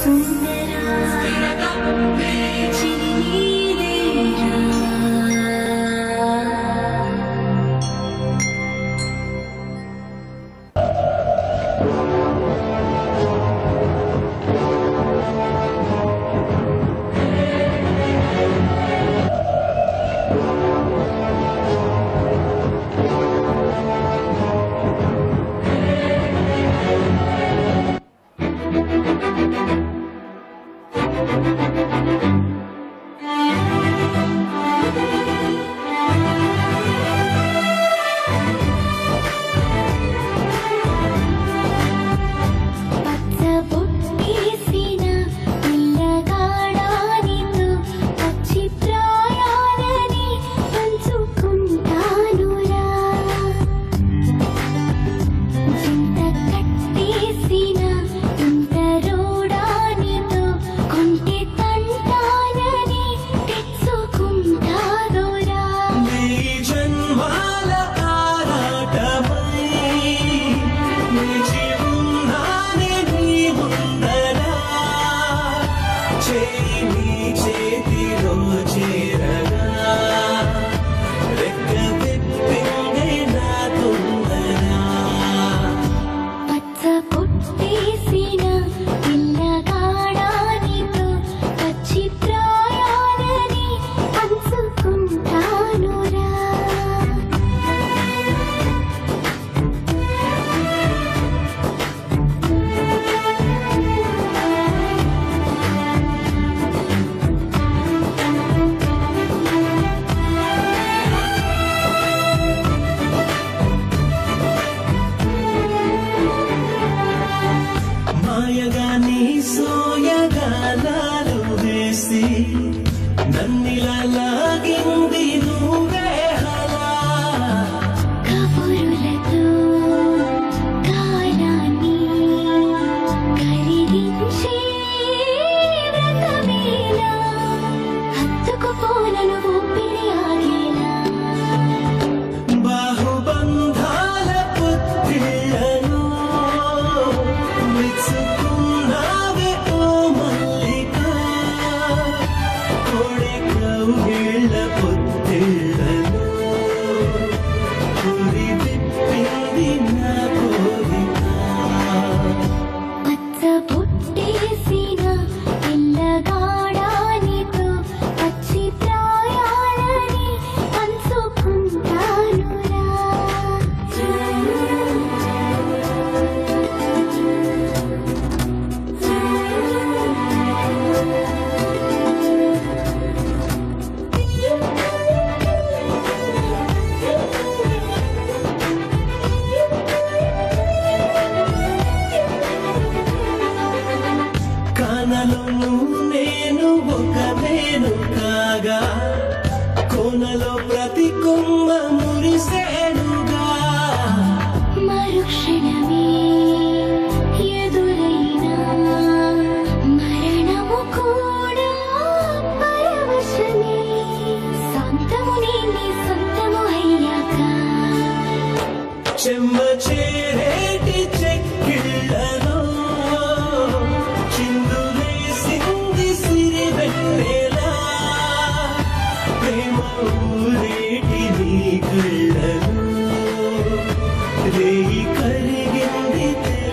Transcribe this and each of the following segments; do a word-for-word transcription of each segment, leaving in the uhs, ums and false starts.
रे करिगिंदी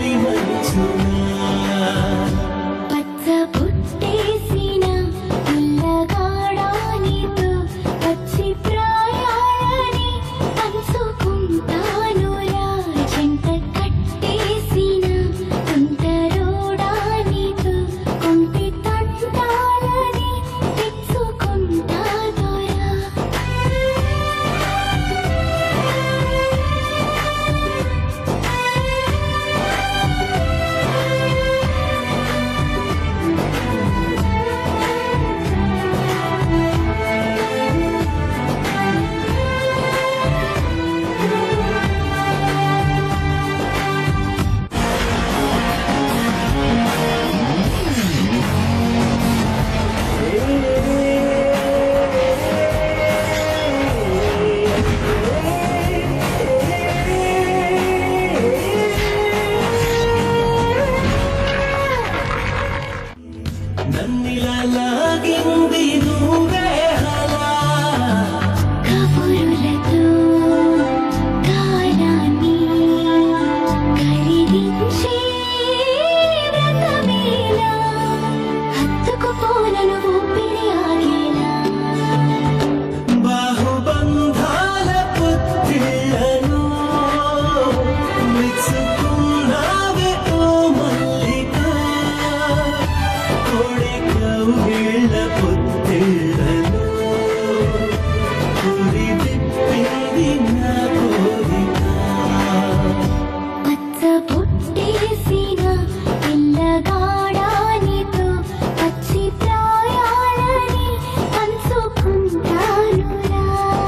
నన్నిలా లాగింది నువ్వే అలా కబురులతో కాలాన్ని కరిగించే వ్రతమేలా హత్తుకుపోనను ఊపిరి ఆగేలా బాహుబంధాల పుత్తిళ్లను విచ్చుకున్నావే ఓ మల్లిక కోడెకౌగిళ్ళ పుత్తిళ్లను పురి విప్పింది నా కోరిక పచ్చ పుట్టేసిన పిల్లగాడానితో పచ్చి ప్రాయాలని పంచుకుంటానురా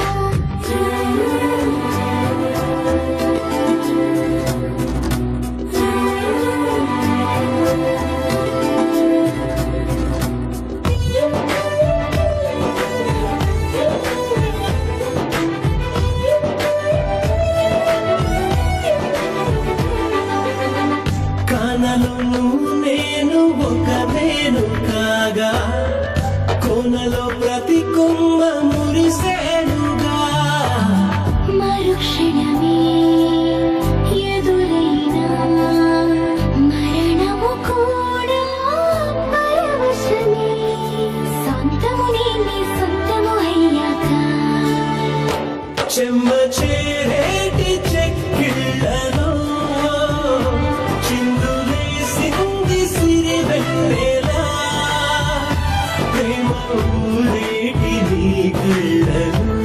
కానలు నేను ఒక నేను కాగా కోనలో ప్రతి కొమ్మ మురిసేనుగా మరుక్షణమే ఎదురైనా మరణము కూడా పరవశమే సొంతము నీ సొంతము అయ్యాక చెమ్మ చేరేటి చెక్కిళ్ళలో చిందులేసింది సిరివెన్నెలా ప్రేమ ఊరేటి నీ కళ్ళలో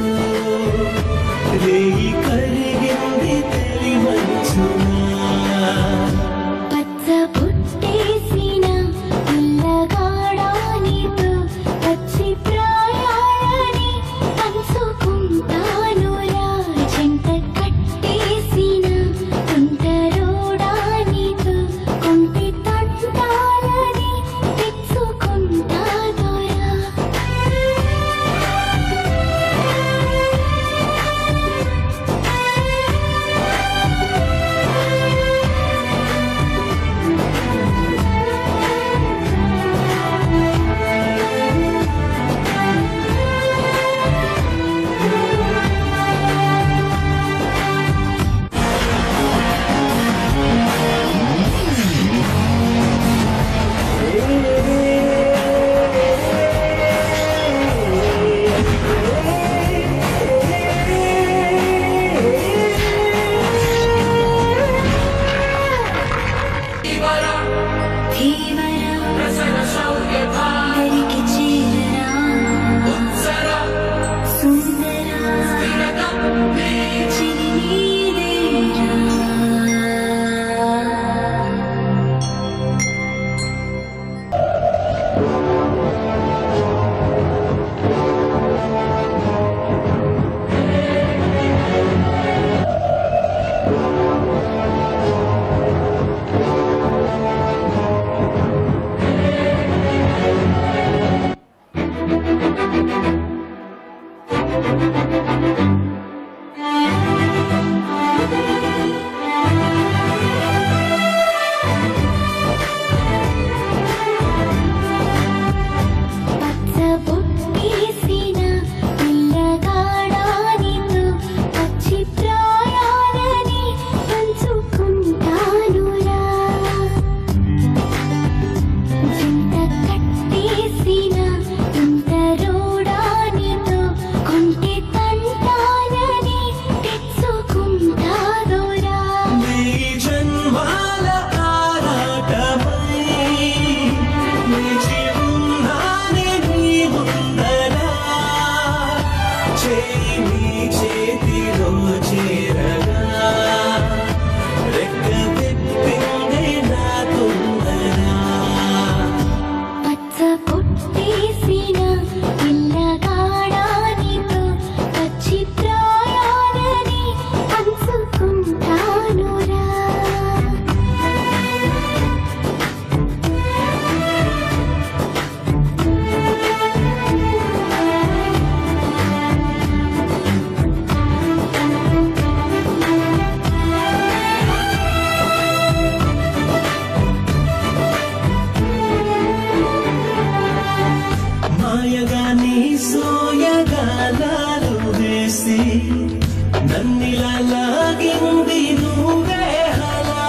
హాయగా నీ సోయగాలాలు వేసి నన్నిలా లాగింది నువ్వే హలా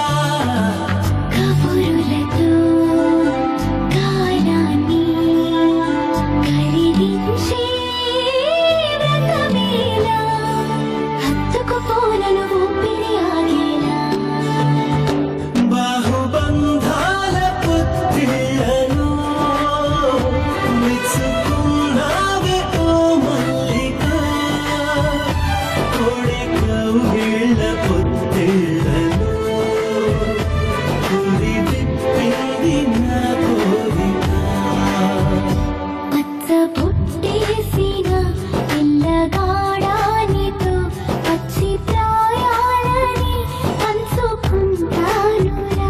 కబురులతో కాలాన్ని కలిగించే వ్రతమేలా హత్తుకుపోనను ఊపిరి ఆగేలా బాహుబంధాల పుత్తిళ్లను మెచ్చుకున్నావే ఓ మల్లిక కోడె కౌగిళ్ళ పుత్తిళ్లను కురి విప్పింది నా కోరిక పచ్చ పుట్టేసిన పిల్లగాడానితో పచ్చి ప్రాయాలని పంచుకుంటానురా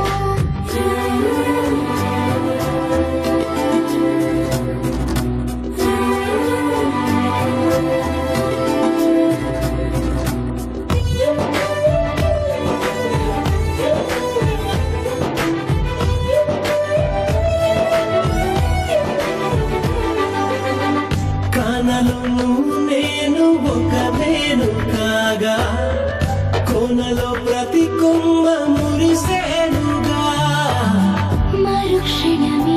కానలు నేను ఒక వేణు కాగా కోనలో ప్రతి కొమ్మ మురిసేనుగా మరుక్షణమే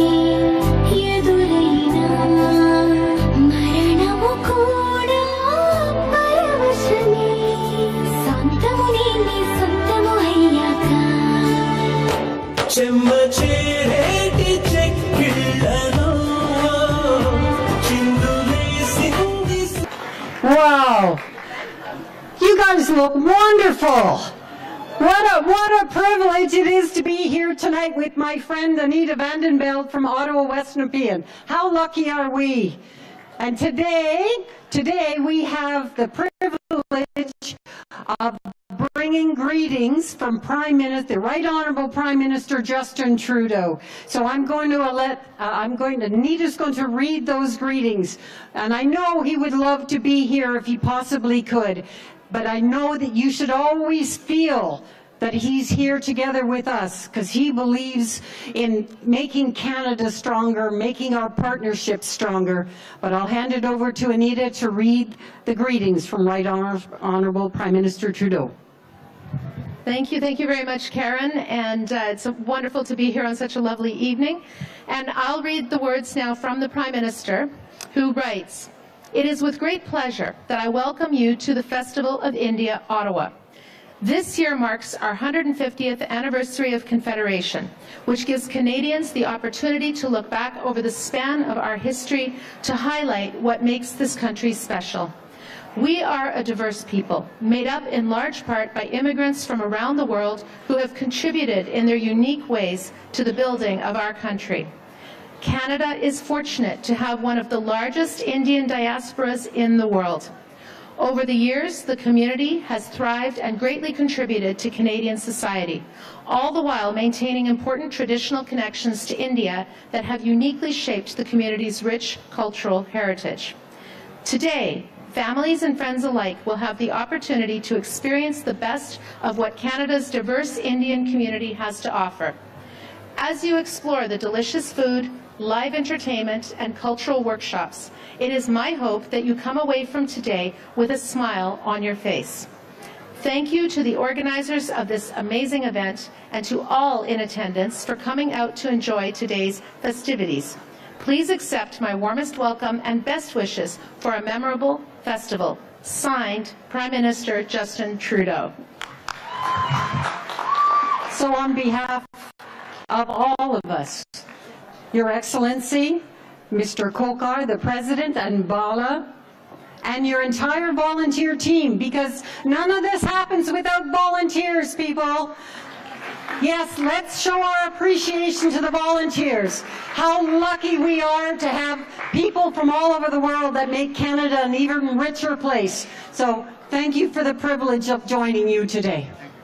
ఎదురైన మరణము కూడా పరవశమే సొంతము నీ సొంతము అయ్యాక చెమ్మ చేరేటి చెక్కిళ్ళలో చిందులేసింది Wow! You guys look wonderful! What a, what a privilege it is to be here tonight with my friend Anita Vandenbeld from Ottawa, West Nepean. How lucky are we? And today, today we have the privilege of bringing greetings from Prime Minister, Right Honourable Prime Minister Justin Trudeau. So I'm going to let, uh, I'm going to, Anita's going to read those greetings. And I know he would love to be here if he possibly could. But I know that you should always feel that he's here together with us because he believes in making Canada stronger, making our partnership stronger. But I'll hand it over to Anita to read the greetings from Right Honor- Honourable Prime Minister Trudeau. Thank you. Thank you very much, Karen. And uh, it's wonderful to be here on such a lovely evening. And I'll read the words now from the Prime Minister, who writes, "It is with great pleasure that I welcome you to the Festival of India, Ottawa. This year marks our one hundred fiftieth anniversary of Confederation, which gives Canadians the opportunity to look back over the span of our history to highlight what makes this country special. We are a diverse people, made up in large part by immigrants from around the world who have contributed in their unique ways to the building of our country. Canada is fortunate to have one of the largest Indian diasporas in the world. Over the years, the community has thrived and greatly contributed to Canadian society, all the while maintaining important traditional connections to India that have uniquely shaped the community's rich cultural heritage. Today, families and friends alike will have the opportunity to experience the best of what Canada's diverse Indian community has to offer. As you explore the delicious food, live entertainment, and cultural workshops, it is my hope that you come away from today with a smile on your face. Thank you to the organizers of this amazing event and to all in attendance for coming out to enjoy today's festivities. Please accept my warmest welcome and best wishes for a memorable festival. Signed, Prime Minister Justin Trudeau." So on behalf of all of us, Your Excellency, Mister Kokar, the President, and Bala, and your entire volunteer team, because none of this happens without volunteers, people. Yes, let's show our appreciation to the volunteers. How lucky we are to have people from all over the world that make Canada an even richer place. So thank you for the privilege of joining you today.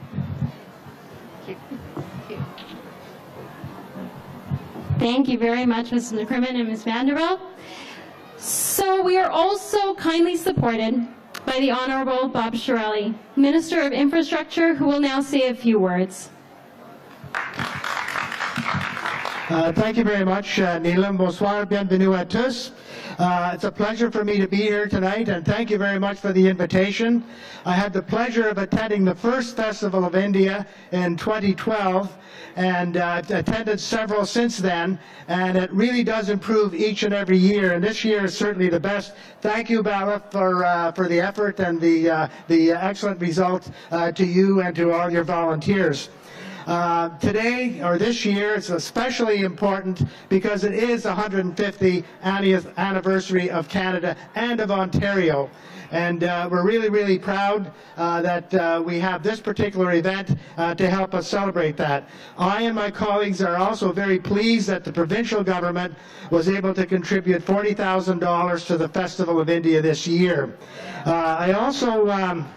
Thank you very much, Miz McCrimmon and Miz Vanderbilt. So we are also kindly supported by the Honourable Bob Chiarelli, Minister of Infrastructure, who will now say a few words. Uh, thank you very much, uh, Neelam. Bonsoir, bienvenue à tous. Uh, it's a pleasure for me to be here tonight, and thank you very much for the invitation. I had the pleasure of attending the first Festival of India in twenty twelve, and uh, attended several since then, and it really does improve each and every year, and this year is certainly the best. Thank you, Bala, for, uh, for the effort and the, uh, the excellent result uh, to you and to all your volunteers. Uh, today, or this year, it's especially important because it is the one hundred fiftieth anniversary of Canada and of Ontario. And uh, we're really, really proud uh, that uh, we have this particular event uh, to help us celebrate that. I and my colleagues are also very pleased that the provincial government was able to contribute forty thousand dollars to the Festival of India this year. Uh, I also um,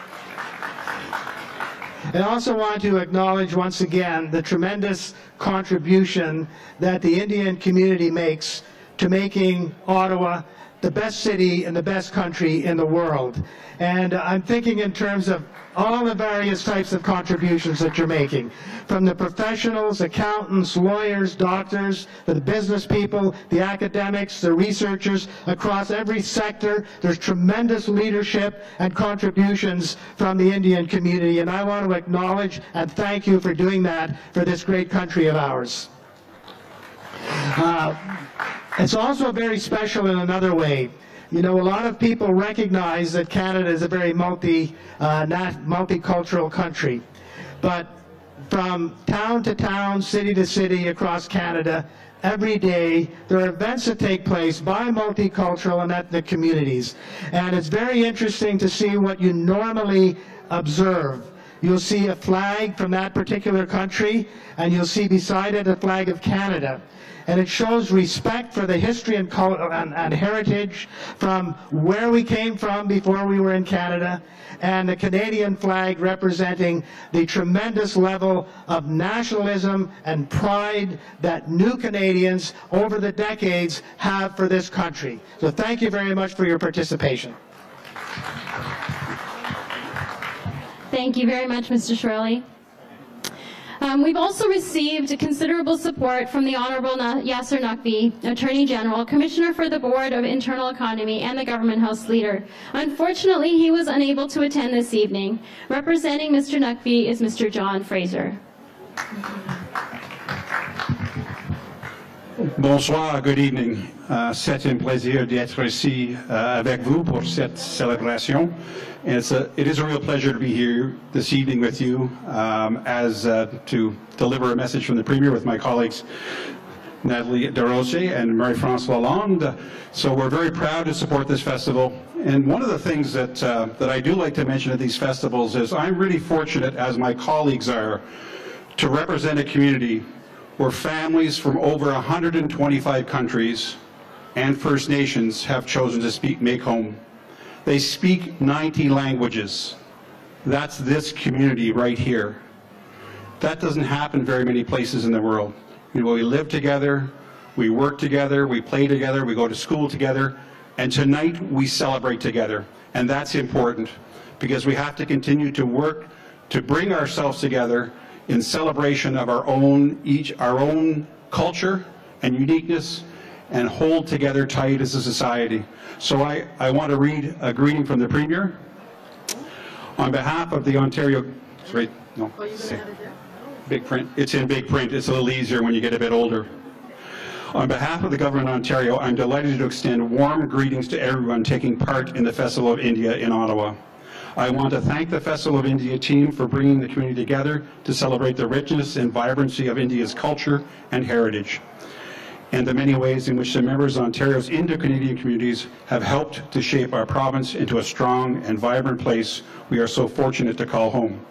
I also want to acknowledge once again the tremendous contribution that the Indian community makes to making Ottawa the best city and the best country in the world. And I'm thinking in terms of all the various types of contributions that you're making, from the professionals, accountants, lawyers, doctors, the business people, the academics, the researchers, across every sector. There's tremendous leadership and contributions from the Indian community, and I want to acknowledge and thank you for doing that for this great country of ours. Uh, it's also very special in another way. You know, a lot of people recognize that Canada is a very multi, uh, multicultural country. But from town to town, city to city across Canada, every day there are events that take place by multicultural and ethnic communities. And it's very interesting to see what you normally observe. You'll see a flag from that particular country, and you'll see beside it a flag of Canada. And it shows respect for the history and, and, and heritage from where we came from before we were in Canada, and the Canadian flag representing the tremendous level of nationalism and pride that new Canadians over the decades have for this country. So thank you very much for your participation. Thank you very much, Mister Shirley. Um, we've also received considerable support from the Honourable Yasir Naqvi, Attorney General, Commissioner for the Board of Internal Economy, and the Government House Leader. Unfortunately, he was unable to attend this evening. Representing Mister Naqvi is Mister John Fraser. Bonsoir, good evening. Uh, c'est un plaisir d'être ici uh, avec vous pour cette célébration. And it's a, it is a real pleasure to be here this evening with you um, as uh, to deliver a message from the Premier with my colleagues Nathalie Desrosiers and Marie-France Lalonde. So we're very proud to support this festival. And one of the things that, uh, that I do like to mention at these festivals is I'm really fortunate, as my colleagues are, to represent a community where families from over one hundred twenty-five countries and First Nations have chosen to speak make home. They speak ninety languages. That's this community right here. That doesn't happen very many places in the world. You know, we live together, we work together, we play together, we go to school together, and tonight we celebrate together. And that's important because we have to continue to work to bring ourselves together in celebration of our own, each, our own culture and uniqueness, and hold together tight as a society. So I, I want to read a greeting from the Premier. On behalf of the Ontario, right, no, oh, you gonna have it there? Big print, it's in big print, it's a little easier when you get a bit older. On behalf of the Government of Ontario, I'm delighted to extend warm greetings to everyone taking part in the Festival of India in Ottawa. I want to thank the Festival of India team for bringing the community together to celebrate the richness and vibrancy of India's culture and heritage, and the many ways in which the members of Ontario's Indo-Canadian communities have helped to shape our province into a strong and vibrant place we are so fortunate to call home.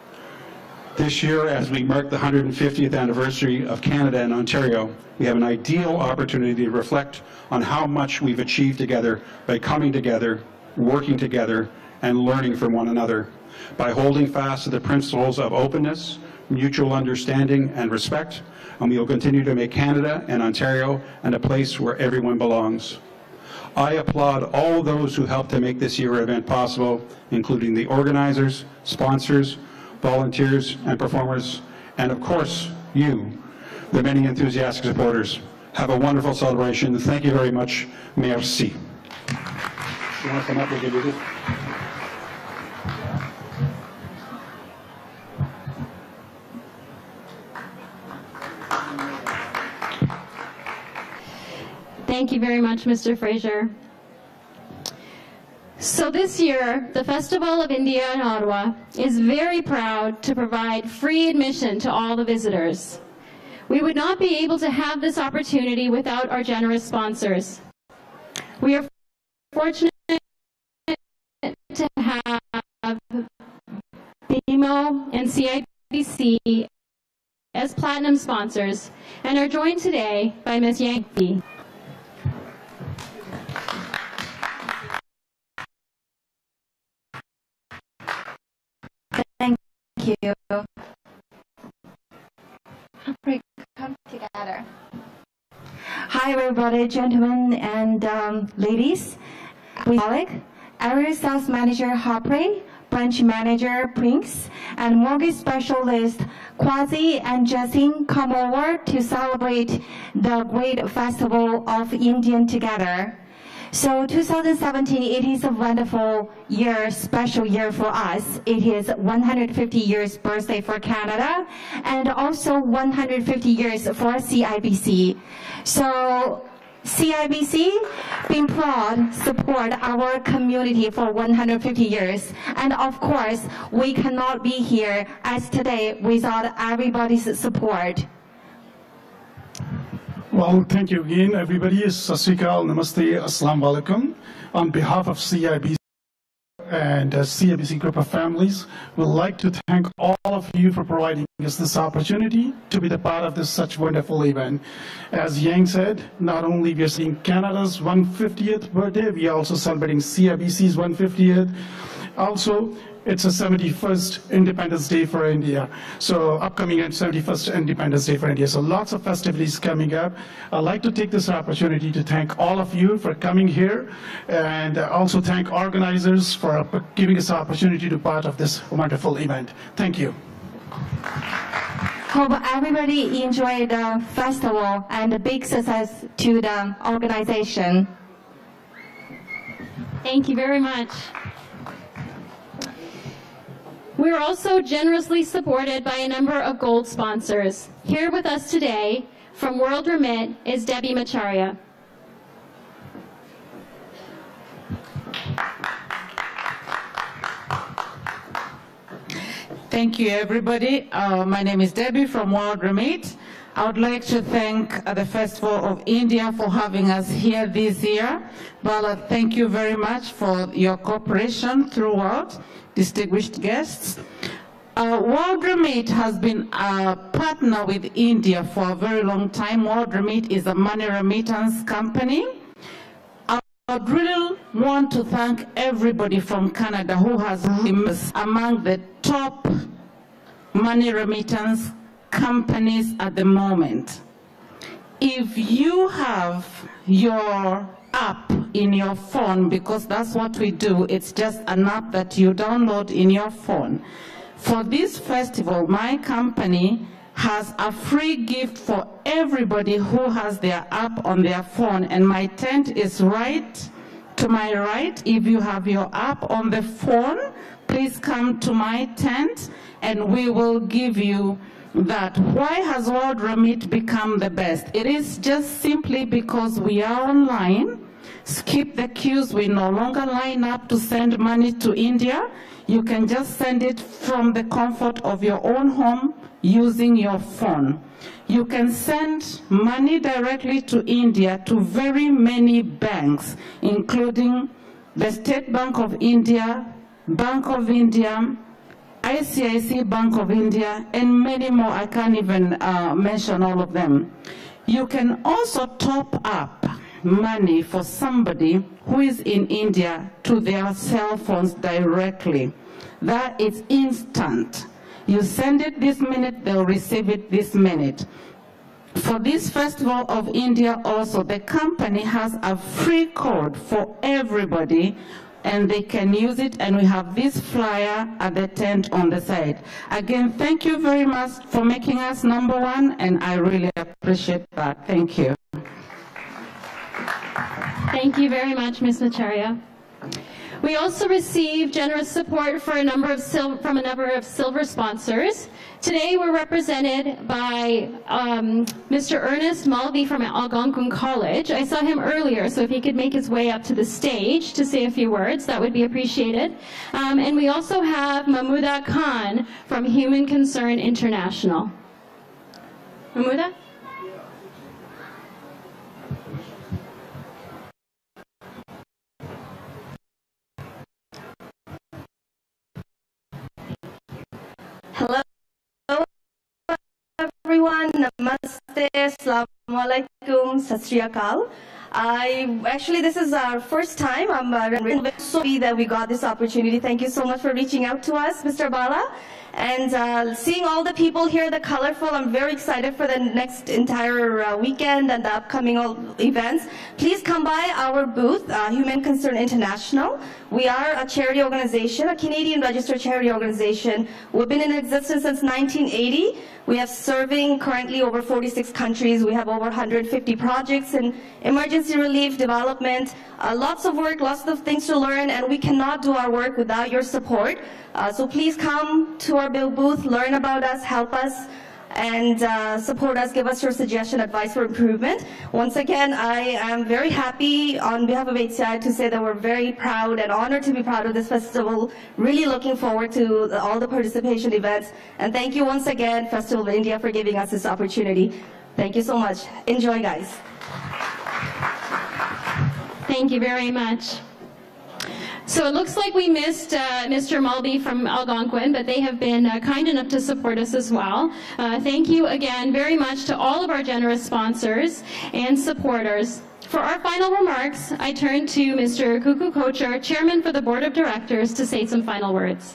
This year, as we mark the one hundred fiftieth anniversary of Canada and Ontario, we have an ideal opportunity to reflect on how much we've achieved together by coming together, working together, and learning from one another, by holding fast to the principles of openness, mutual understanding, and respect, and we will continue to make Canada and Ontario and a place where everyone belongs. I applaud all those who helped to make this year event possible, including the organizers, sponsors, volunteers, and performers, and of course, you, the many enthusiastic supporters. Have a wonderful celebration. Thank you very much. Merci. You want to come up? We'll give you this. Thank you very much, Mister Fraser. So this year, the Festival of India in Ottawa is very proud to provide free admission to all the visitors. We would not be able to have this opportunity without our generous sponsors. We are fortunate to have B M O and C I B C as platinum sponsors and are joined today by Miz Yang Fi. Thank you. Come together. Hi, everybody, gentlemen and um, ladies. We colleague, Area Sales Manager Harpreet, Branch Manager Prince, and Mortgage Specialist Quasi and Jasin come over to celebrate the great Festival of Indian together. So two thousand seventeen, it is a wonderful year, special year for us. It is one hundred fifty years birthday for Canada and also one hundred fifty years for C I B C. So C I B C, being proud, support our community for one hundred fifty years. And of course, we cannot be here as today without everybody's support. Well, thank you again, everybody. Sat Sri Akal, Namaste, Assalamu Alaikum. On behalf of C I B C and uh, C I B C group of families, we'd like to thank all of you for providing us this opportunity to be the part of this such wonderful event. As Yang said, not only we are seeing Canada's one hundred fiftieth birthday, we are also celebrating C I B C's one hundred fiftieth. Also, it's a seventy-first Independence Day for India. So upcoming and seventy-first Independence Day for India. So lots of festivities coming up. I'd like to take this opportunity to thank all of you for coming here and also thank organizers for giving us the opportunity to be part of this wonderful event. Thank you. Hope everybody enjoyed the festival and a big success to the organization. Thank you very much. We are also generously supported by a number of gold sponsors. Here with us today from World Remit is Debbie Macharia. Thank you, everybody. Uh, my name is Debbie from World Remit. I would like to thank uh, the Festival of India for having us here this year. Bala, thank you very much for your cooperation throughout, distinguished guests. Uh, World Remit has been a partner with India for a very long time. World Remit is a money remittance company. I would really want to thank everybody from Canada who has been among the top money remittance companies at the moment. If you have your app in your phone, because that's what we do, it's just an app that you download in your phone. For this festival, my company has a free gift for everybody who has their app on their phone, and my tent is right to my right. If you have your app on the phone, please come to my tent and we will give you that. Why has World Remit become the best? It is just simply because we are online. Skip the queues. We no longer line up to send money to India. You can just send it from the comfort of your own home using your phone. You can send money directly to India to very many banks, including the State Bank of India, Bank of India, I C I C Bank of India, and many more. I can't even uh, mention all of them. You can also top up money for somebody who is in India to their cell phones directly. That is instant. You send it this minute, they'll receive it this minute. For this Festival of India also, the company has a free code for everybody and they can use it, and we have this flyer at the tent on the side. Again, thank you very much for making us number one, and I really appreciate that. Thank you. Thank you very much, Miz Macharia. We also received generous support for a number of sil from a number of silver sponsors. Today we're represented by um, Mister Ernest Mulvey from Algonquin College. I saw him earlier, so if he could make his way up to the stage to say a few words, that would be appreciated. Um, and we also have Mahmouda Khan from Human Concern International. Mahmouda? Hello, everyone. Namaste. Assalamu alaikum. Sat Sri Akal. I actually, this is our first time. I'm uh, really so happy that we got this opportunity. Thank you so much for reaching out to us, Mister Bala. And uh, seeing all the people here, the colorful, I'm very excited for the next entire uh, weekend and the upcoming events. Please come by our booth, uh, Human Concern International. We are a charity organization, a Canadian registered charity organization. We've been in existence since nineteen eighty. We have serving currently over forty-six countries. We have over one hundred fifty projects in emergency relief, development, uh, lots of work, lots of things to learn, and we cannot do our work without your support. Uh, so please come to our booth, learn about us, help us, and uh, support us, give us your suggestion, advice for improvement. Once again, I am very happy on behalf of H C I to say that we're very proud and honored to be proud of this festival. Really looking forward to the, all the participation events. And thank you once again, Festival of India, for giving us this opportunity. Thank you so much. Enjoy, guys. Thank you very much. So it looks like we missed uh, Mister Mulvey from Algonquin, but they have been uh, kind enough to support us as well. Uh, thank you again very much to all of our generous sponsors and supporters. For our final remarks, I turn to Mister Kuku Kochar, Chairman for the Board of Directors, to say some final words.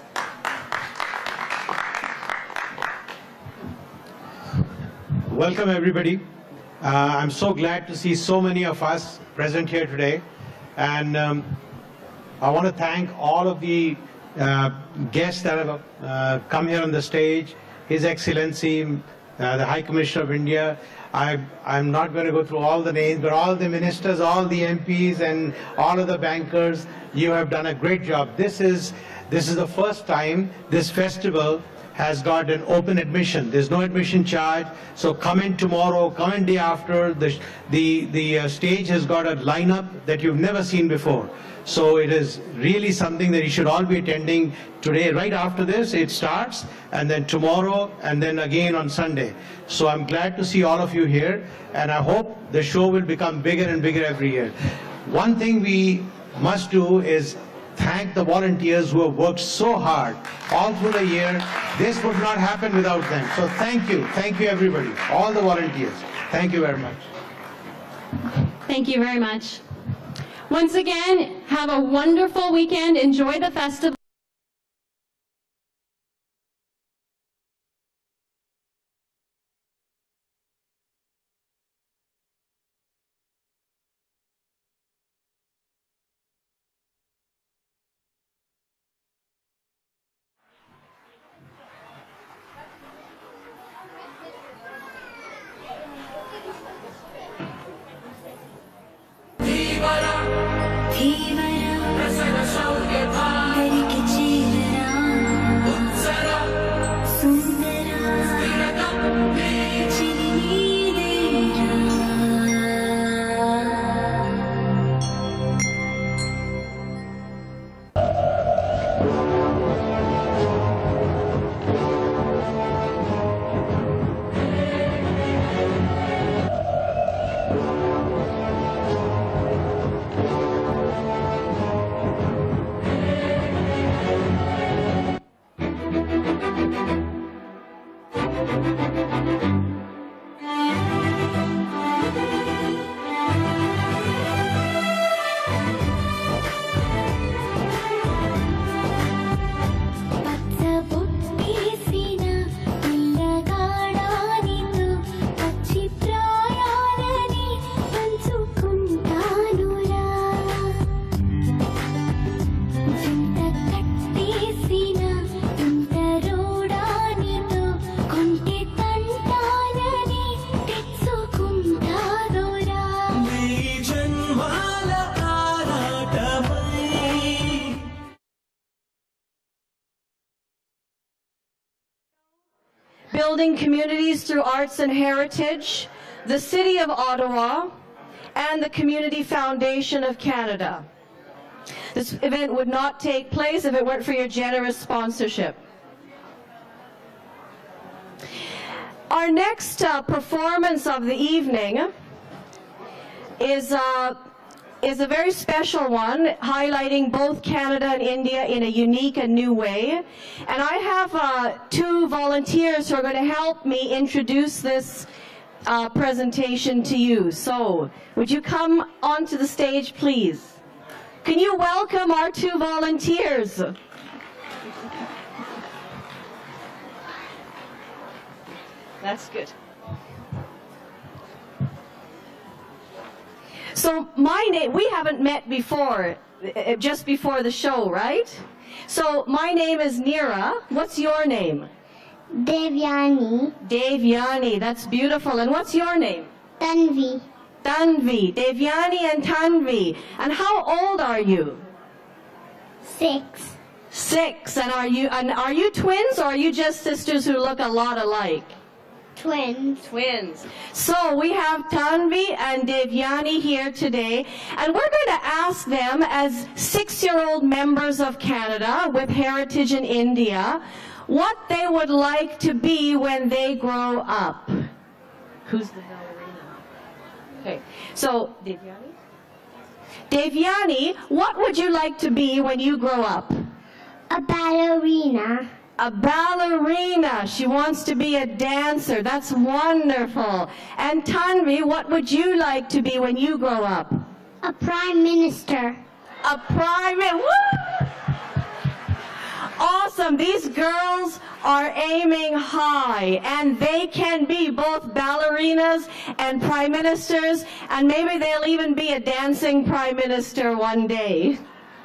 Welcome, everybody. Uh, I'm so glad to see so many of us present here today. And um, I want to thank all of the uh, guests that have uh, come here on the stage, His Excellency, uh, the High Commissioner of India. I, I'm not going to go through all the names, but all the ministers, all the M Ps, and all of the bankers, you have done a great job. This is, this is the first time this festival has got an open admission. There's no admission charge. So come in tomorrow, come in day after. The, the, the uh, stage has got a lineup that you've never seen before. So it is really something that you should all be attending today. Right after this, it starts, and then tomorrow, and then again on Sunday. So I'm glad to see all of you here, and I hope the show will become bigger and bigger every year. One thing we must do is thank the volunteers who have worked so hard all through the year. This would not happen without them. So thank you. Thank you, everybody. All the volunteers. Thank you very much. Thank you very much. Once again, have a wonderful weekend. Enjoy the festival. Dedicate building communities through arts and heritage, the City of Ottawa, and the Community Foundation of Canada. This event would not take place if it weren't for your generous sponsorship. Our next uh, performance of the evening is, uh, is a very special one, highlighting both Canada and India in a unique and new way. And I have uh, two volunteers who are going to help me introduce this uh, presentation to you. So, would you come onto the stage, please? Can you welcome our two volunteers? That's good. So my name, we haven't met before, uh, just before the show, right? So my name is Neera. What's your name? Devyani. Devyani, that's beautiful. And what's your name? Tanvi. Tanvi. Devyani and Tanvi. And how old are you? Six. Six. And are you and are you twins, or are you just sisters who look a lot alike? Twins. Twins. So we have Tanvi and Devyani here today, and we're going to ask them, as six-year-old members of Canada with heritage in India, what they would like to be when they grow up. Who's the ballerina? Okay, so Devyani? Devyani, what would you like to be when you grow up? A ballerina. A ballerina. She wants to be a dancer. That's wonderful. And Tanvi, what would you like to be when you grow up? A prime minister. A prime minister. Woo! Awesome. These girls are aiming high, and they can be both ballerinas and prime ministers, and maybe they'll even be a dancing prime minister one day.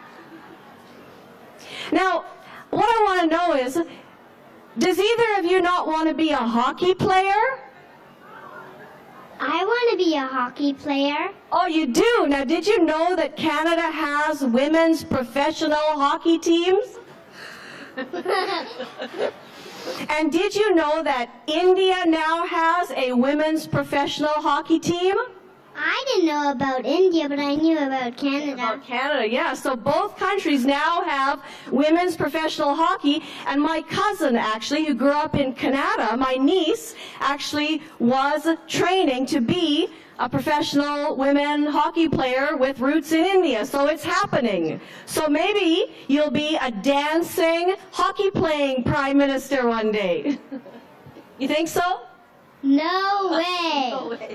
Now, what I want to know is, does either of you not want to be a hockey player? I want to be a hockey player. Oh, you do? Now, did you know that Canada has women's professional hockey teams? And did you know that India now has a women's professional hockey team? I didn't know about India, but I knew about Canada. About Canada, yeah. So both countries now have women's professional hockey. And my cousin, actually, who grew up in Canada, my niece, actually was training to be a professional women hockey player with roots in India. So it's happening. So maybe you'll be a dancing, hockey-playing prime minister one day. You think so? No way. No way.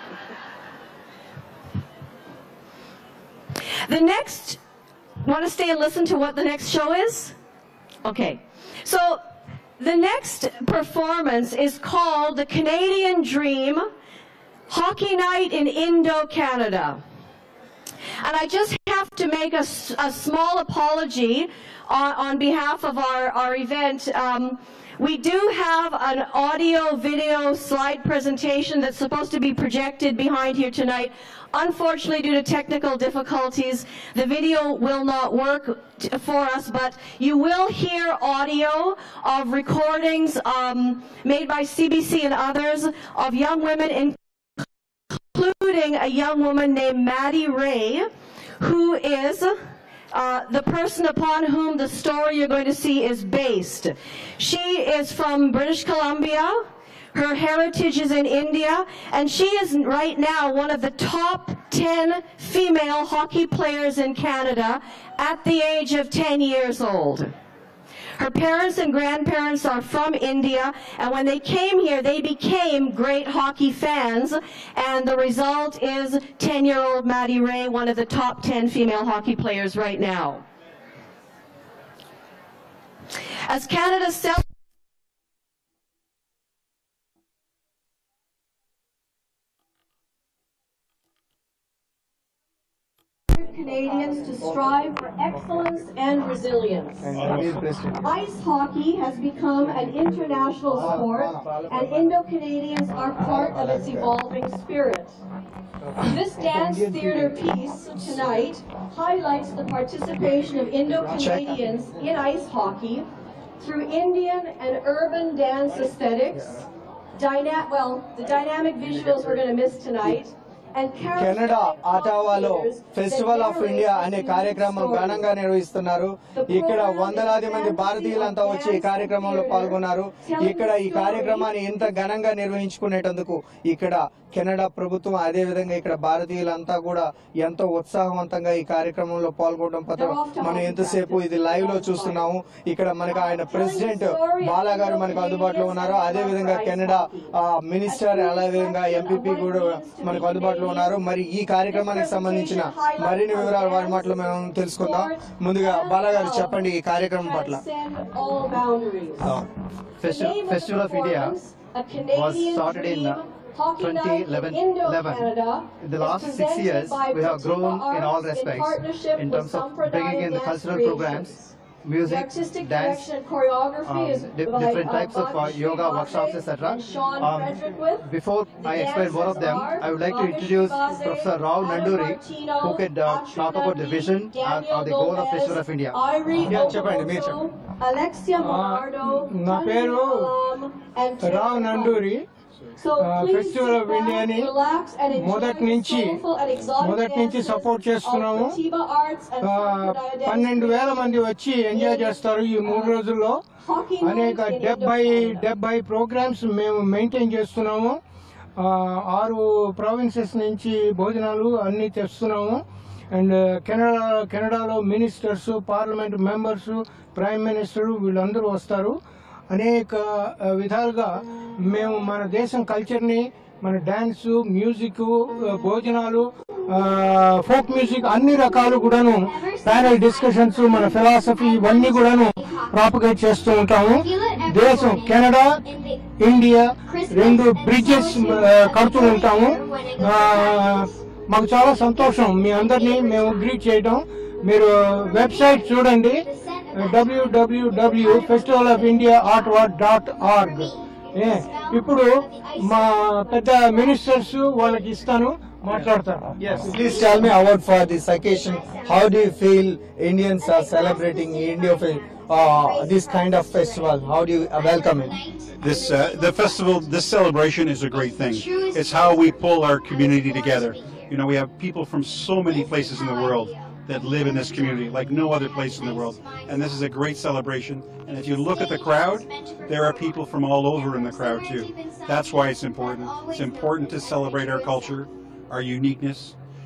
The next, want to stay and listen to what the next show is? Okay. So the next performance is called The Canadian Dream, Hockey Night in Indo-Canada. And I just have to make a, a small apology on, on behalf of our, our event. Um, we do have an audio-video slide presentation that's supposed to be projected behind here tonight. Unfortunately, due to technical difficulties, the video will not work for us, but you will hear audio of recordings um, made by C B C and others of young women, including a young woman named Maddie Ray, who is Uh, the person upon whom the story you're going to see is based. She is from British Columbia. Her heritage is in India, and she is right now one of the top ten female hockey players in Canada at the age of ten years old. Her parents and grandparents are from India, and when they came here, they became great hockey fans, and the result is ten-year-old Maddie Ray, one of the top ten female hockey players right now. As Canada celebrates Canadians to strive for excellence and resilience. Ice hockey has become an international sport, and Indo-Canadians are part of its evolving spirit. This dance theater piece tonight highlights the participation of Indo-Canadians in ice hockey through Indian and urban dance aesthetics, dyna well, the dynamic visuals we're going to miss tonight, Canada ఆటావాలో festival of India అనే కార్యక్రమం ఘనంగా నిర్వహిస్తున్నారు. ఇక్కడ వందలాది మంది భారతీయులంతా వచ్చి ఈ కార్యక్రమంలో పాల్గొన్నారు. ఇక్కడ ఈ కార్యక్రమాన్ని ఇంత ఘనంగా నిర్వహించుకునేటందుకు ఇక్కడ కెనడా ప్రభుత్వం, అదే విధంగా ఇక్కడ భారతీయులంతా కూడా ఎంతో ఉత్సాహవంతంగా ఈ కార్యక్రమంలో పాల్గొనడం పట్ల మనం ఎంతసేపు ఇది లైవ్ లో చూస్తున్నాము. ఇక్కడ మనకు ఆయన ప్రెసిడెంట్ బాలా గారు మనకు అందుబాటులో ఉన్నారు. అదే విధంగా కెనడా మినిస్టర్, అదే విధంగా ఎంపీపీ కూడా మనకు అందుబాటులో ఉన్నారు. మరి ఈ కార్యక్రమానికి సంబంధించిన మరిన్ని వివరాలు వారి మాటలో మనం తెలుసుకుందాం. ముందుగా బాలా గారు చెప్పండి ఈ కార్యక్రమం పట్ల. Festival of India was started in twenty eleven. In the last six years, we have grown in all respects in terms of bringing in the cultural programs, music, dance, um, di different types of uh, yoga workshops, et cetera. Um, before I explain one of them, I would like to introduce Professor Rao Nanduri, who could uh, talk about the vision and uh, the goal of Festival of India. Yeah, చెప్పండి, మీరు చెప్పండి. Alexia Monardo, నా పేరు Rao Nanduri. Festival of ఇండియాని మొదటి నుంచి మొదటి నుంచి సపోర్ట్ చేస్తున్నాము. పన్నెండు వేల మంది వచ్చి ఎంజాయ్ చేస్తారు ఈ మూడు రోజుల్లో. అనేక డెబ్బై డెబ్బై ప్రోగ్రామ్స్ మేము మెయింటైన్ చేస్తున్నాము. ఆరు ప్రావిన్సెస్ నుంచి భోజనాలు అన్ని తెస్తున్నాము. అండ్ కెనడా కెనడాలో ministers, parliament members, prime minister వీళ్ళందరూ వస్తారు. అనేక విధాలుగా మేము మన దేశం కల్చర్ని, మన డాన్స్, మ్యూజిక్, భోజనాలు, ఫోక్ మ్యూజిక్ అన్ని రకాలు కూడాను, ప్యానల్ డిస్కషన్స్, మన ఫిలాసఫీ ఇవన్నీ కూడాను ప్రాపగేట్ చేస్తూ ఉంటాము. దేశం కెనడా, ఇండియా రెండు బ్రిడ్జెస్ కడుతూ ఉంటాము. మాకు చాలా సంతోషం మీ అందరినీ మేము గ్రీట్ చేయడం. మీరు వెబ్సైట్ చూడండి, WWW dot festival of India dot org. ఇప్పుడు మా పెద్ద మినిస్టర్స్ వాళ్ళకి ఇస్తాను, మాట్లాడతారు. Yes, please tell me about for this occasion. How do you feel Indians are celebrating India uh, this kind of festival? How do you welcome it? This uh, the festival, this celebration is a great thing. It's how we pull our community together. You know, we have people from so many places in the world that live in this community like no other place in the world, and this is a great celebration. And if you look at the crowd, there are people from all over in the crowd too. That's why it's important. It's important to celebrate our culture, our uniqueness,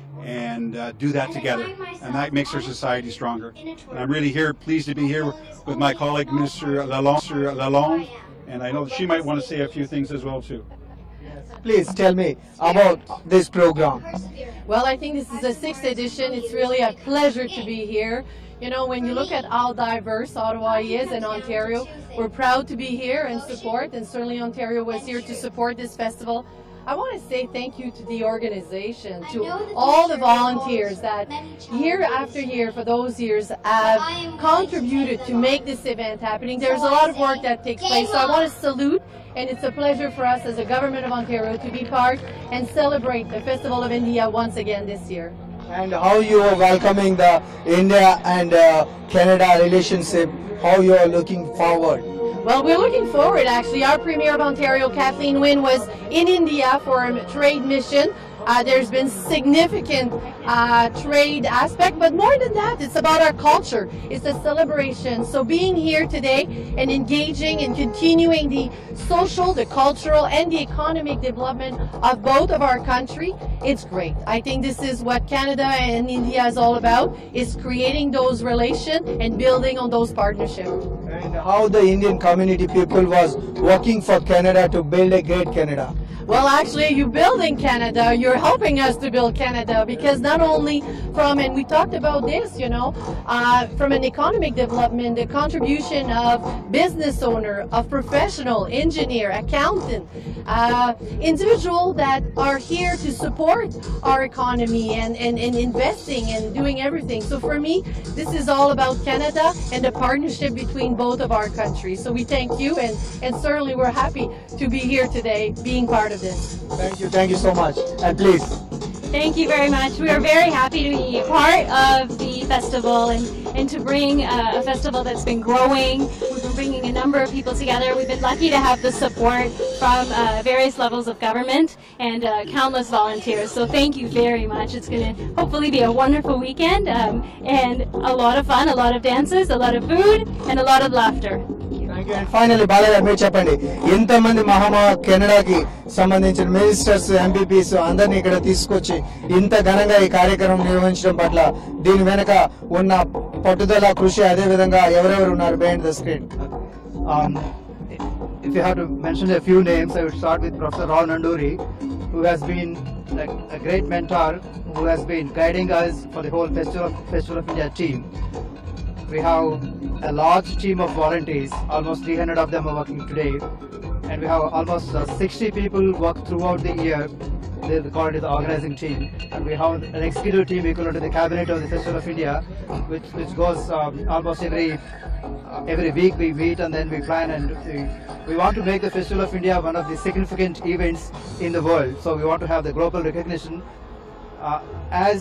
and uh, do that together, and that makes our society stronger. And I'm really here, pleased to be here with my colleague, Minister Lalonde, Lalonde, and I know she might want to say a few things as well too. Please tell me about this program. Well, I think this is the sixth edition. It's really a pleasure to be here. You know, when you look at how diverse Ottawa is and Ontario, we're proud to be here and support, and certainly Ontario was here to support this festival. I want to say thank you to the organization, to all the volunteers that year after year for those years have contributed to make this event happening. There's a lot of work that takes place, so I want to salute, and it's a pleasure for us as a government of Ontario to be part and celebrate the Festival of India once again this year. And how you are welcoming the India and uh, Canada relationship, how you are looking forward? Well, we're looking forward, actually. Our Premier of Ontario, Kathleen Wynne, was in India for a trade mission. Uh, there's been significant uh, trade aspect, but more than that, it's about our culture. It's a celebration. So being here today and engaging and continuing the social, the cultural, and the economic development of both of our country, it's great. I think this is what Canada and India is all about, is creating those relations and building on those partnerships. And how the Indian community people was working for Canada to build a great Canada. Well, actually, you building Canada, you're helping us to build Canada, because not only from, and we talked about this, you know, uh, from an economic development, the contribution of business owner, of professional, engineer, accountant, uh, individual that are here to support our economy and, and, and investing and doing everything. So for me, this is all about Canada and the partnership between both of our countries. So we thank you, and, and certainly we're happy to be here today being part of this. Thank you, thank you so much. And please. Thank you very much. We are very happy to be part of the festival and, and to bring uh, a festival that's been growing bringing a number of people together. We've been lucky to have the support from uh, various levels of government and uh, countless volunteers. So thank you very much. It's going to hopefully be a wonderful weekend um, and a lot of fun, a lot of dances, a lot of food, and a lot of laughter. Thank you. And finally, Balayya మీరు చెప్పండి, ఇంతమంది మహామా కెనడాకి సంబంధించిన ministers, MPPs అందరినీ ఇక్కడ తీసుకొచ్చి ఇంత ఘనంగా ఈ కార్యక్రమం నిర్వహించడం పట్ల దీని వెనక ఉన్న పట్టుదల, కృషి, అదే విధంగా ఎవరెవరు ఉన్నారు behind the screen? Um, if you have to mention a few names, I would start with Professor Rao Nanduri, who has been like a great mentor, who has been guiding us for the whole Festival of, Festival of India team. We have a large team of volunteers, almost three hundred of them are working today, and we have almost uh, sixty people work throughout the year. They call it the organizing team, and we have an executive team equivalent to the cabinet of the Festival of India, which which goes um, almost every uh, every week we meet and then we plan, and we, we want to make the Festival of India one of the significant events in the world. So we want to have the global recognition uh, as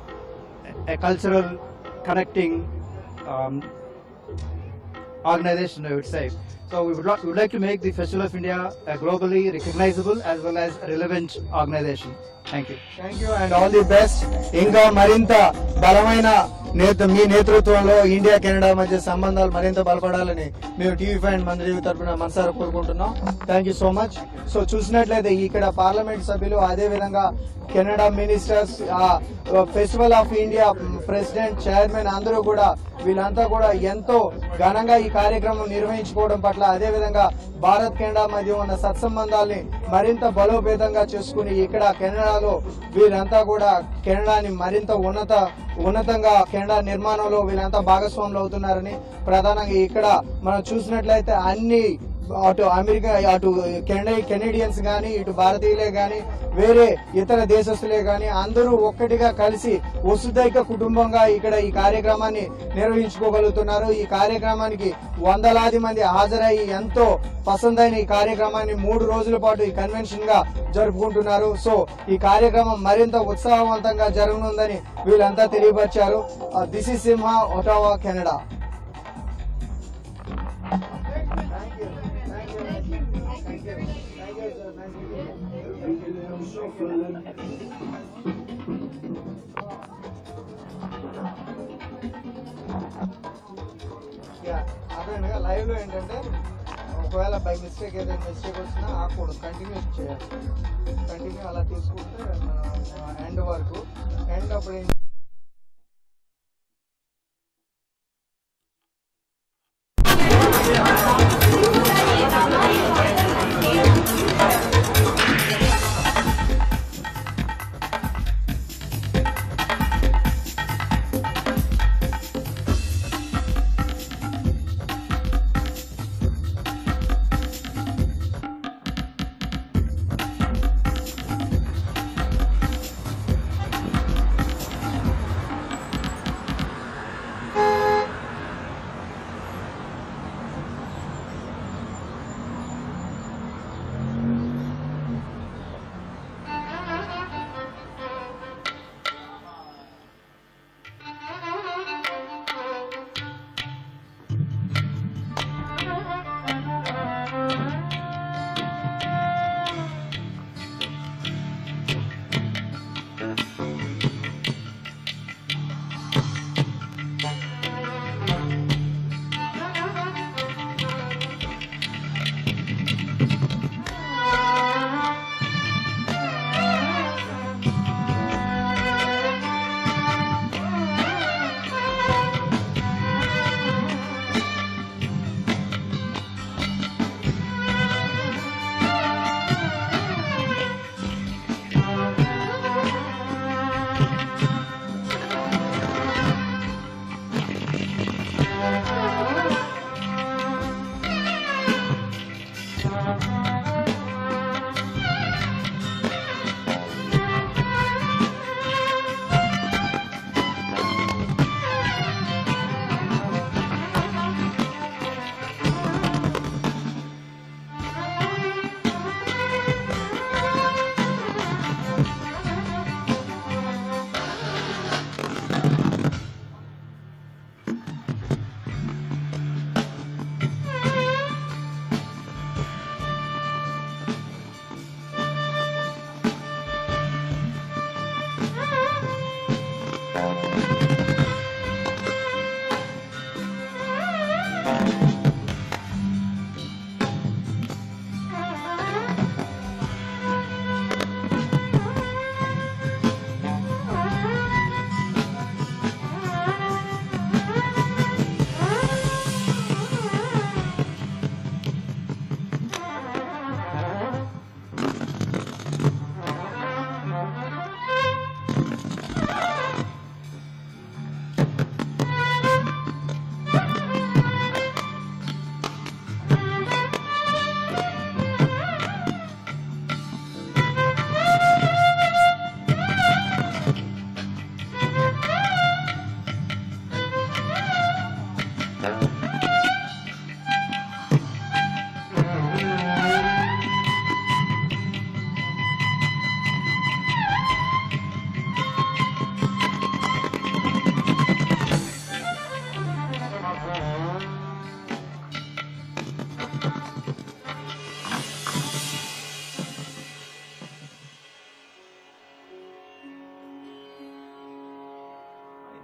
a cultural connecting um, organization, I would say. So we would, lo- we would like to make the Festival of India a globally recognizable as well as relevant organization. Thank you. Thank you and all the best. ఇంకా మరింత బలమైన నేత మీ నేతృత్వంలో India Canada మధ్య సంబంధాలు మరింత బలపడాలని మేము TV five and మంత్రి తరఫున మనసారా కోరుకుంటున్నాం. Thank you so much. So చూసినట్లయితే ఇక్కడ పార్లమెంట్ సభ్యులు, అదే విధంగా Canada ministers, festival of India president, chairman అందరూ కూడా వీళ్ళంతా కూడా ఎంతో ఘనంగా ఈ కార్యక్రమం నిర్వహించుకోవడం పట్ల, అదే విధంగా భారత్ కెనడా మధ్య ఉన్న సత్సంబంధాల్ని మరింత బలోపేతంగా చేసుకుని ఇక్కడ కెనడాలో వీళ్ళంతా కూడా కెనడాని మరింత ఉన్నత ఉన్నతంగా కెనడా నిర్మాణంలో వీళ్ళంతా భాగస్వాములు అవుతున్నారని, ప్రధానంగా ఇక్కడ మనం చూసినట్లయితే అన్ని అటు అమెరికా, అటు కెనడా కెనడియన్స్ కానీ, ఇటు భారతీయులే కానీ, వేరే ఇతర దేశస్తులే కానీ అందరూ ఒక్కటిగా కలిసి వసుదైక కుటుంబంగా ఇక్కడ ఈ కార్యక్రమాన్ని నిర్వహించుకోగలుగుతున్నారు. ఈ కార్యక్రమానికి వందలాది మంది హాజరయ్యి ఎంతో పసందైన ఈ కార్యక్రమాన్ని మూడు రోజుల పాటు ఈ కన్వెన్షన్ గా జరుపుకుంటున్నారు. సో ఈ కార్యక్రమం మరింత ఉత్సాహవంతంగా జరగనుందని వీళ్ళంతా తెలియపరిచారు. This is Simha, Ottawa, Canada. అదేవిధంగా లైవ్ లో ఏంటంటే ఒకవేళ బై మిస్టేక్ ఏదైనా మిస్టేక్ వచ్చినా ఆకూడదు, కంటిన్యూ చేయాలి. కంటిన్యూ అలా తీసుకుంటే ఎండ్ వరకు ఎండ్ అప్పుడు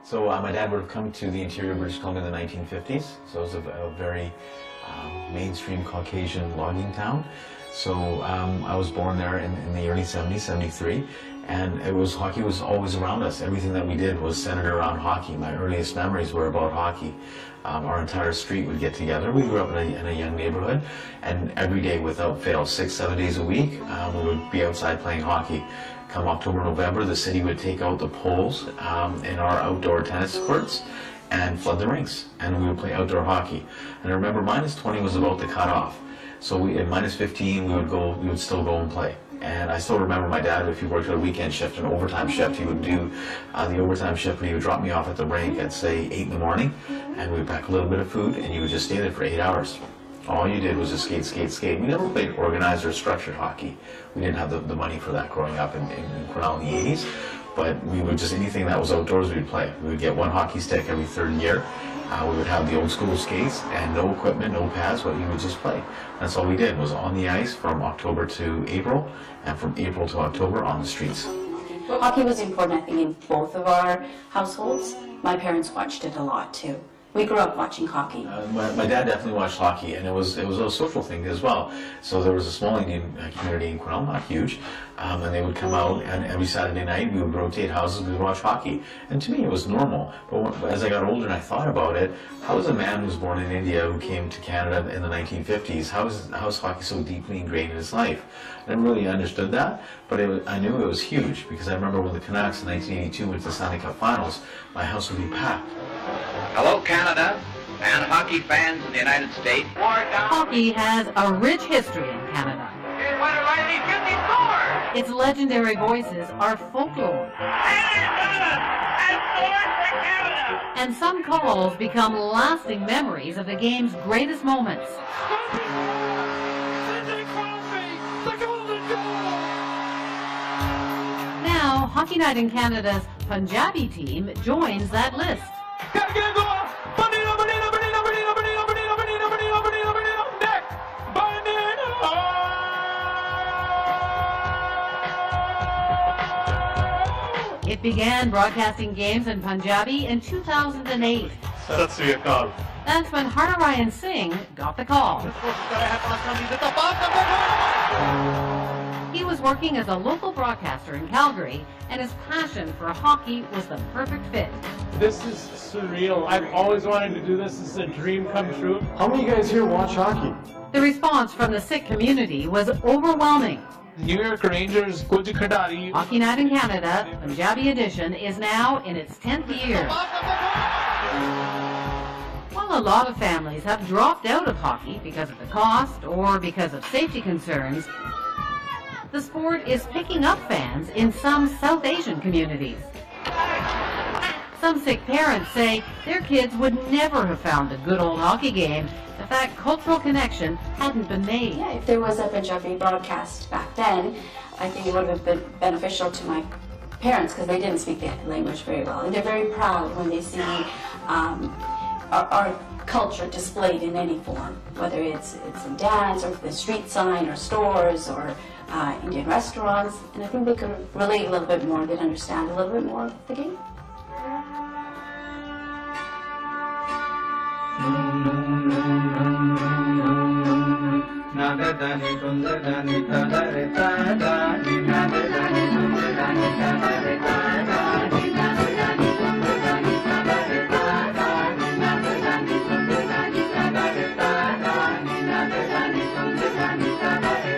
So uh, my dad would have come to the interior of British Columbia in the nineteen fifties. So it was a, a very um, mainstream Caucasian logging town. So um, I was born there in, in the early seventies, seventy-three, and it was hockey was always around us. Everything that we did was centered around hockey. My earliest memories were about hockey. Um, our entire street would get together. We grew up in a, in a young neighborhood, and every day without fail, six, seven days a week, um, we would be outside playing hockey. Come October, November, the city would take out the poles um, in our outdoor tennis courts and flood the rinks, and we would play outdoor hockey. And I remember minus twenty was about to cut off. So we, at minus fifteen, we would go, we would still go and play. And I still remember my dad, if he worked a weekend shift, an overtime shift, he would do uh, the overtime shift where he would drop me off at the rink at, say, eight in the morning, and we would pack a little bit of food, and you would just stay there for eight hours. All you did was just skate, skate, skate. We never played organized or structured hockey. We didn't have the, the money for that growing up in, in, in Cornell in the eighties, but we would just, anything that was outdoors, we'd play. We would get one hockey stick every third year. Uh, we would have the old school skates and no equipment, no pads, but we would just play. That's all we did, was on the ice from October to April, and from April to October on the streets. Well, hockey was important, I think, in both of our households. My parents watched it a lot, too. We grew up watching hockey. Uh, my, my dad definitely watched hockey, and it was it was a social thing as well. So there was a small Indian uh, community in Cornell, not huge, um, and they would come out, and every Saturday night we would rotate houses, we would watch hockey. And to me it was normal, but when, as I got older and I thought about it, how is a man who was born in India who came to Canada in the nineteen fifties, how is, how is hockey so deeply ingrained in his life? I never really understood that, but it was, I knew it was huge, because I remember when the Canucks in nineteen eighty-two went to the Stanley Cup Finals, my house would be packed. Hello, Canada, and hockey fans in the United States. Hockey has a rich history in Canada. Its legendary voices are folklore. And some calls become lasting memories of the game's greatest moments. Now, Hockey Night in Canada's Punjabi team joins that list. It began broadcasting games in Punjabi in two thousand eight. Sat Sri Akal. That's when Harnarayan Singh got the call. He was working as a local broadcaster in Calgary, and his passion for hockey was the perfect fit. This is surreal. I've always wanted to do this. This is a dream come true. How many of you guys here watch hockey? The response from the Sikh community was overwhelming. New York Rangers, Kuj Khidari. Hockey Night in Canada, Punjabi edition, is now in its tenth year. While a lot of families have dropped out of hockey because of the cost or because of safety concerns, the sport is picking up fans in some South Asian communities. Some Sikh parents say their kids would never have found a good old hockey game if that cultural connection hadn't been made. Yeah, if there was a Punjabi broadcast back then, I think it would have been beneficial to my parents because they didn't speak the language very well. And they're very proud when they see um, our, our culture displayed in any form, whether it's, it's in dance or the street sign or stores or uh, Indian restaurants. And I think they could relate a little bit more, they'd understand a little bit more of the game. Nagadani kungadani tadare tadani nagadani kungadani tadare tadani nagadani kungadani tadare tadani nagadani kungadani tadare tadani nagadani kungadani tadare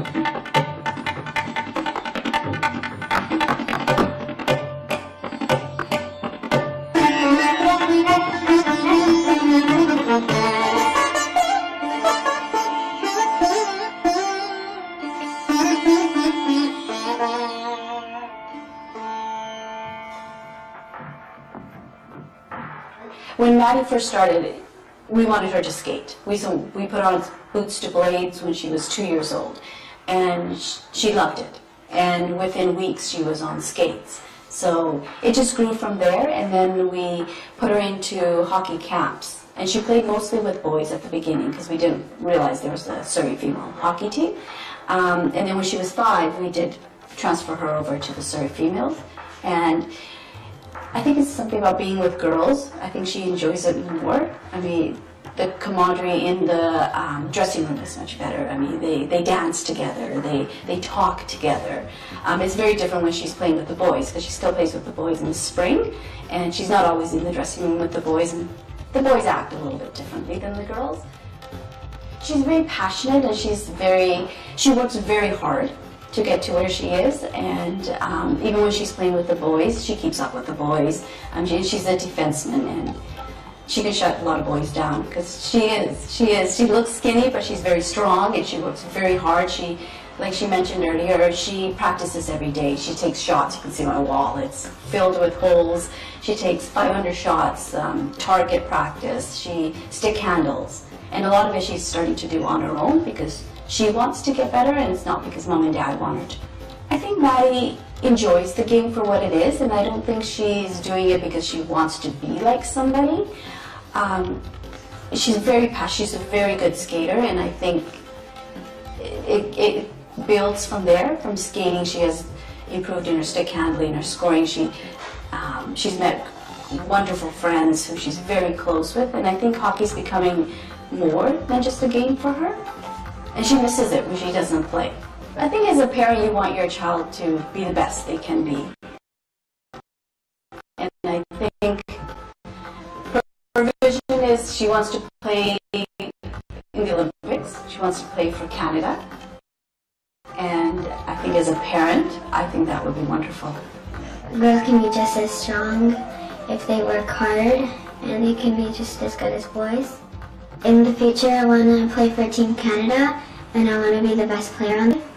When Maddie first started, we wanted her to skate. We, so we put on boots to blades when she was two years old, and she loved it. And within weeks, she was on skates. So it just grew from there, and then we put her into hockey camps. And she played mostly with boys at the beginning because we didn't realize there was a Surrey female hockey team. Um, and then when she was five, we did transfer her over to the Surrey females. And I think it's something about being with girls. I think she enjoys it more. I mean, the camaraderie in the um, dressing room is much better. I mean, they, they dance together, they, they talk together. Um, it's very different when she's playing with the boys, because she still plays with the boys in the spring, and she's not always in the dressing room with the boys, and the boys act a little bit differently than the girls. She's very passionate, and she's very, she works very hard to get to where she is, and um, even when she's playing with the boys, she keeps up with the boys. Um, she, she's a defenseman, and she can shut a lot of boys down because she is. She is. She looks skinny, but she's very strong, and she works very hard. She, like she mentioned earlier, she practices every day. She takes shots. You can see on my wall. It's filled with holes. She takes five hundred shots, um, target practice. She stick handles, and a lot of it she's starting to do on her own because she wants to get better, and it's not because mom and dad want her to. I think Maddie enjoys the game for what it is, and I don't think she's doing it because she wants to be like somebody. Um, she's very passionate. She's a very good skater, and I think it, it builds from there. From skating, she has improved in her stick handling, her scoring. She um, she's met wonderful friends who she's very close with, and I think hockey's becoming more than just a game for her. And she misses it when she doesn't play. I think as a parent, you want your child to be the best they can be. And I think her, her vision is she wants to play in the Olympics. She wants to play for Canada. And I think as a parent, I think that would be wonderful. Girls can be just as strong if they work hard, and they can be just as good as boys. In the future, I want to play for Team Canada, and I want to be the best player on it.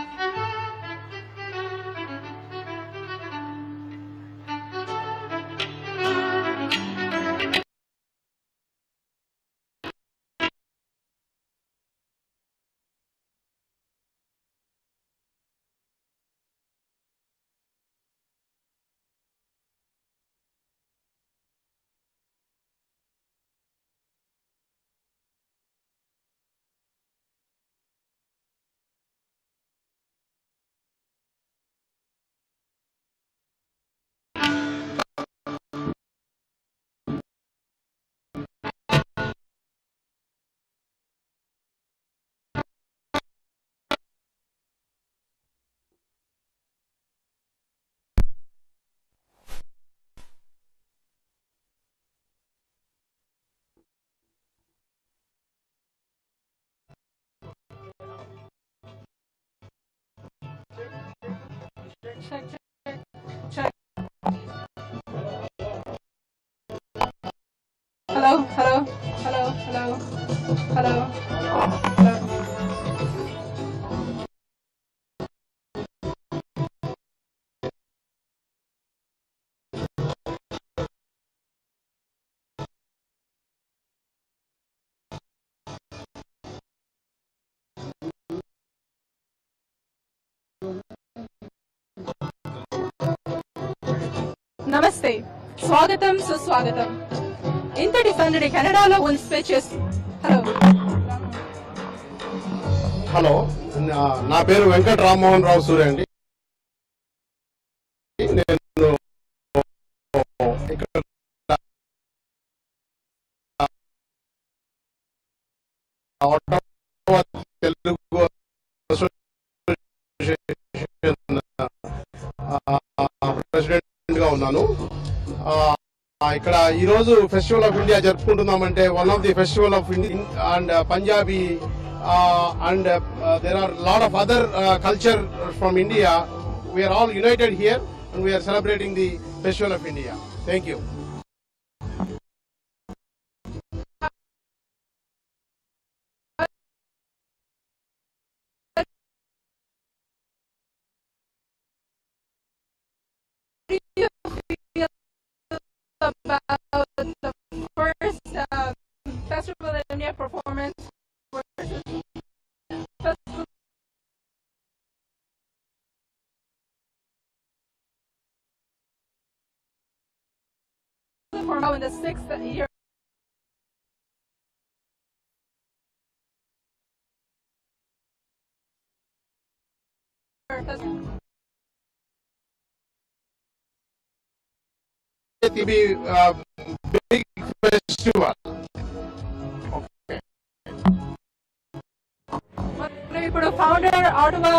Check, check, check. Hello, hello, hello, hello, hello, hello. నమస్తే స్వాగతం సుస్వాగతం ఇంతటి సందడి కెనడాలో ఉన్న speeches hello hello నా పేరు వెంకట రామ్మోహన్ రావు సూర్య అండి నేను ఇక్కడ తెలుగు ప్రెసిడెంట్ గా ఉన్నాను ఇక్కడ ఈ రోజు ఫెస్టివల్ ఆఫ్ ఇండియా జరుపుకుంటున్నామంటే one of the festival of India and Punjabi and there are a lot of other uh, culture from India. We are all united here and we are celebrating the Festival of India. Thank you. About the first uh, Festival of India performance versus Festival in the sixth year. It will be a big festival. Okay. ఇప్పుడు founder Ottawa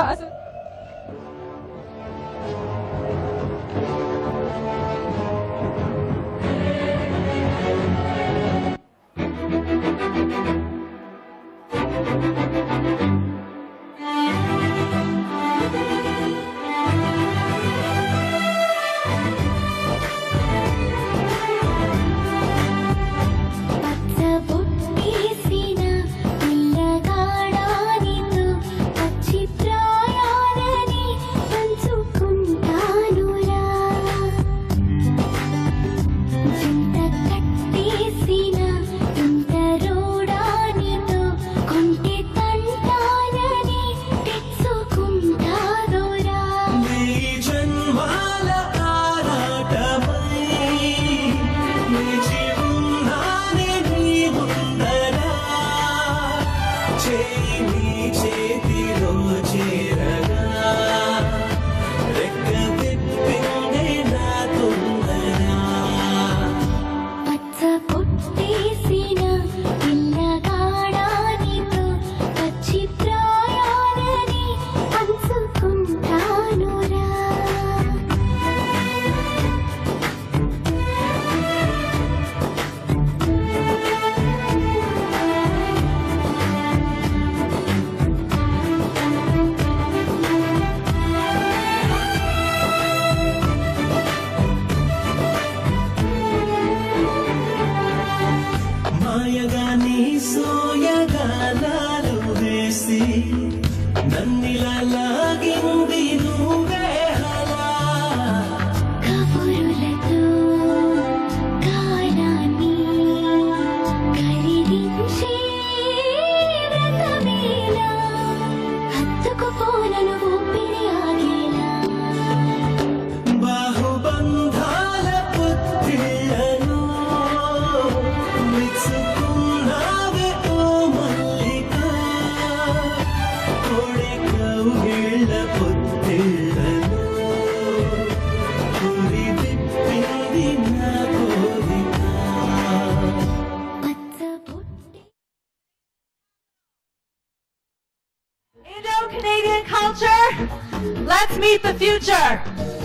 Indo-Canadian culture. Let's meet the future.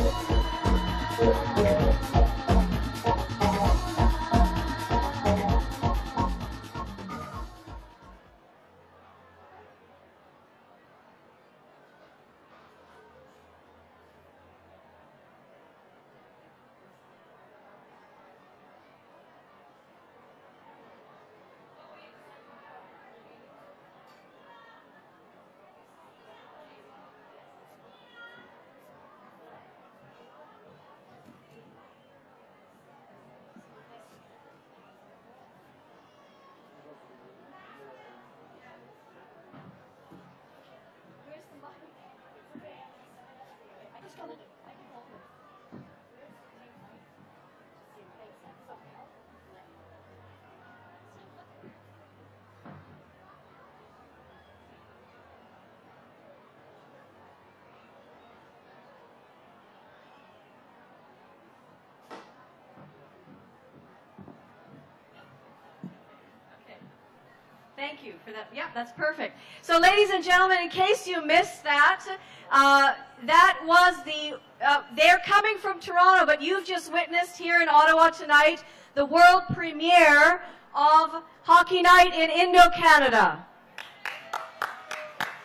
Thank you for that. Yeah, that's perfect. So ladies and gentlemen, in case you missed that, uh, that was the, uh, they're coming from Toronto, but you've just witnessed here in Ottawa tonight the world premiere of Hockey Night in Indo-Canada.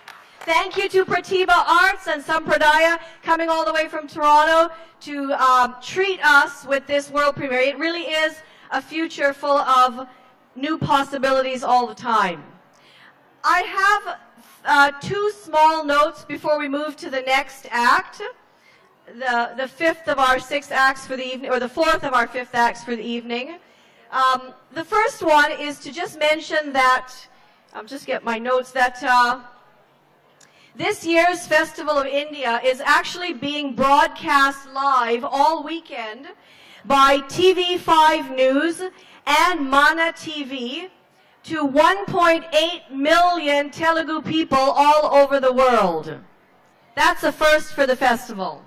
Thank you to Pratibha Arts and Sampradaya coming all the way from Toronto to um, treat us with this world premiere. It really is a future full of new possibilities all the time. I have uh, two small notes before we move to the next act, the, the fifth of our six acts for the evening, or the fourth of our fifth acts for the evening. Um, the first one is to just mention that, I'll just get my notes, that uh, this year's Festival of India is actually being broadcast live all weekend by T V five News and Mana T V to one point eight million Telugu people all over the world. That's a first for the festival.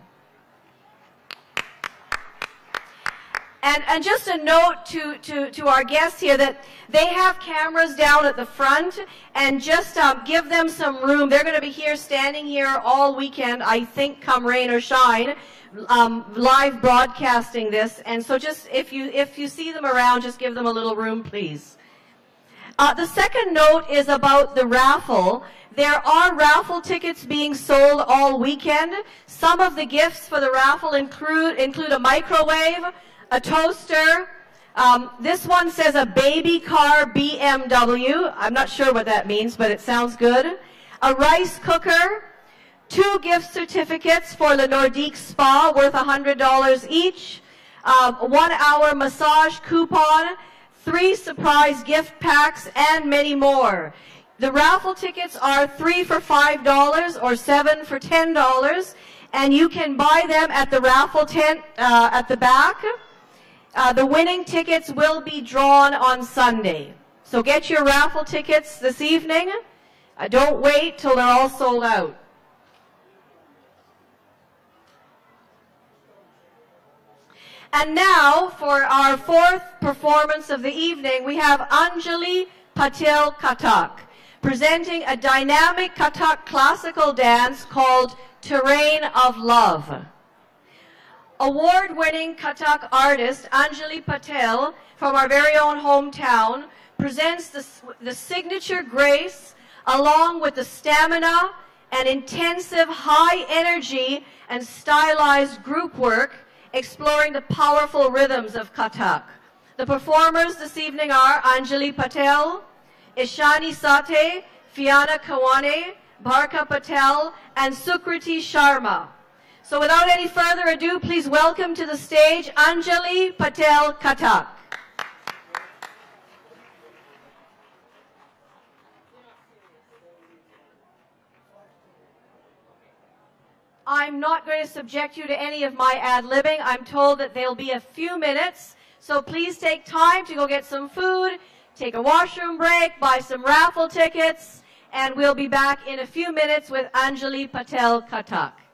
And, and just a note to, to, to our guests here that they have cameras down at the front, and just um, give them some room. They're going to be here, standing here all weekend, I think, come rain or shine, um, live broadcasting this. And so just, if you, if you see them around, just give them a little room, please. Uh, the second note is about the raffle. There are raffle tickets being sold all weekend. Some of the gifts for the raffle include, include a microwave, a toaster. Um, this one says a baby car B M W. I'm not sure what that means, but it sounds good. A rice cooker, two gift certificates for Le Nordique Spa worth one hundred dollars each, um, one hour massage coupon, three surprise gift packs, and many more. The raffle tickets are three for five dollars or seven for ten dollars, and you can buy them at the raffle tent uh, at the back. Uh, the winning tickets will be drawn on Sunday. So get your raffle tickets this evening. Uh, don't wait till they're all sold out. And now, for our fourth performance of the evening, we have Anjali Patel Kathak, presenting a dynamic Kathak classical dance called Terrain of Love. Award-winning Kathak artist Anjali Patel from our very own hometown presents the, the signature grace along with the stamina and intensive high energy and stylized group work exploring the powerful rhythms of Kathak. The performers this evening are Anjali Patel, Ishani Sate, Fiona Kawane, Bharka Patel, and Sukriti Sharma. So without any further ado, please welcome to the stage Anjali Patel Kathak. I'm not going to subject you to any of my ad-libbing. I'm told that there'll be a few minutes, so please take time to go get some food, take a washroom break, buy some raffle tickets, and we'll be back in a few minutes with Anjali Patel Kathak.